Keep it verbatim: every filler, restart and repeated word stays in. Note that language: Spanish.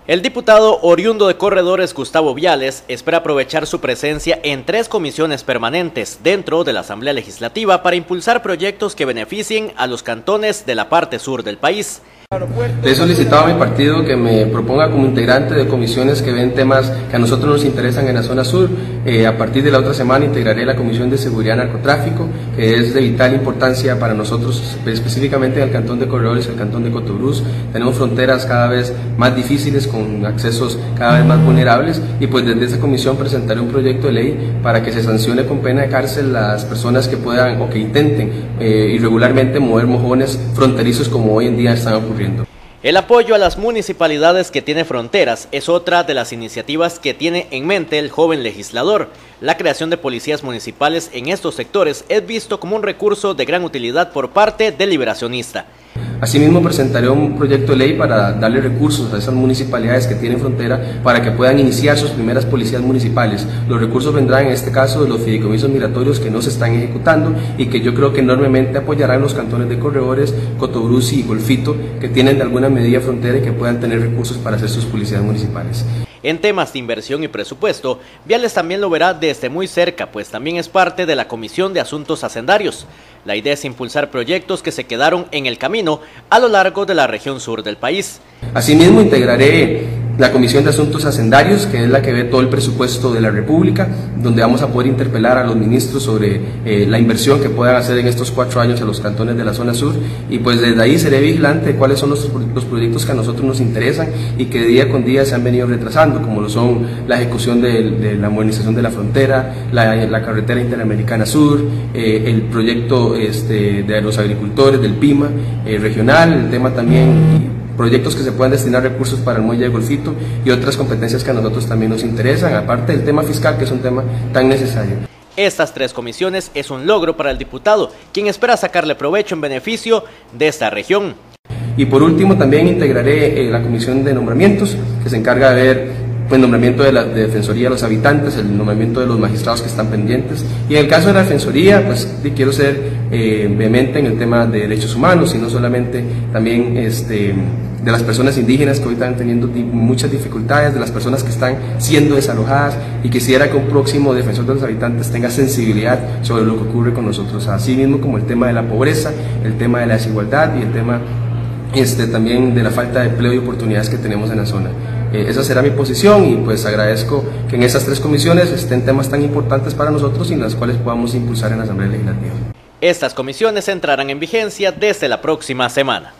El diputado oriundo de Corredores, Gustavo Viales, espera aprovechar su presencia en tres comisiones permanentes dentro de la Asamblea Legislativa para impulsar proyectos que beneficien a los cantones de la parte sur del país. Le he solicitado a mi partido que me proponga como integrante de comisiones que ven temas que a nosotros nos interesan en la zona sur. Eh, a partir de la otra semana integraré la Comisión de Seguridad y Narcotráfico, que es de vital importancia para nosotros, específicamente en el cantón de Corredores, el cantón de Cotobruz. Tenemos fronteras cada vez más difíciles, con accesos cada vez más vulnerables, y pues desde esa comisión presentaré un proyecto de ley para que se sancione con pena de cárcel las personas que puedan o que intenten eh, irregularmente mover mojones fronterizos como hoy en día están ocurriendo. El apoyo a las municipalidades que tienen fronteras es otra de las iniciativas que tiene en mente el joven legislador. La creación de policías municipales en estos sectores es visto como un recurso de gran utilidad por parte del liberacionista. Asimismo, presentaré un proyecto de ley para darle recursos a esas municipalidades que tienen frontera para que puedan iniciar sus primeras policías municipales. Los recursos vendrán en este caso de los fideicomisos migratorios que no se están ejecutando y que yo creo que enormemente apoyarán los cantones de Corredores, Cotobruz y Golfito, que tienen de alguna medida frontera y que puedan tener recursos para hacer sus policías municipales. En temas de inversión y presupuesto, Viales también lo verá desde muy cerca, pues también es parte de la Comisión de Asuntos Hacendarios. La idea es impulsar proyectos que se quedaron en el camino a lo largo de la región sur del país. Asimismo, integraré la Comisión de Asuntos Hacendarios, que es la que ve todo el presupuesto de la República, donde vamos a poder interpelar a los ministros sobre eh, la inversión que puedan hacer en estos cuatro años a los cantones de la zona sur, y pues desde ahí seré vigilante de cuáles son los, los proyectos que a nosotros nos interesan y que día con día se han venido retrasando, como lo son la ejecución de, de la modernización de la frontera, la, la carretera interamericana sur, eh, el proyecto este, de los agricultores del PIMA eh, regional, el tema también proyectos que se puedan destinar recursos para el muelle de Golfito y otras competencias que a nosotros también nos interesan, aparte del tema fiscal, que es un tema tan necesario. Estas tres comisiones es un logro para el diputado, quien espera sacarle provecho en beneficio de esta región. Y por último también integraré eh, la comisión de nombramientos, que se encarga de ver el nombramiento de la de Defensoría de los habitantes, el nombramiento de los magistrados que están pendientes. Y en el caso de la Defensoría, pues quiero ser eh, vehemente en el tema de derechos humanos, y no solamente también este, de las personas indígenas que hoy están teniendo muchas dificultades, de las personas que están siendo desalojadas, y quisiera que un próximo defensor de los habitantes tenga sensibilidad sobre lo que ocurre con nosotros, así mismo como el tema de la pobreza, el tema de la desigualdad y el tema este, también de la falta de empleo y oportunidades que tenemos en la zona. Eh, esa será mi posición, y pues agradezco que en esas tres comisiones estén temas tan importantes para nosotros y en las cuales podamos impulsar en la Asamblea Legislativa. Estas comisiones entrarán en vigencia desde la próxima semana.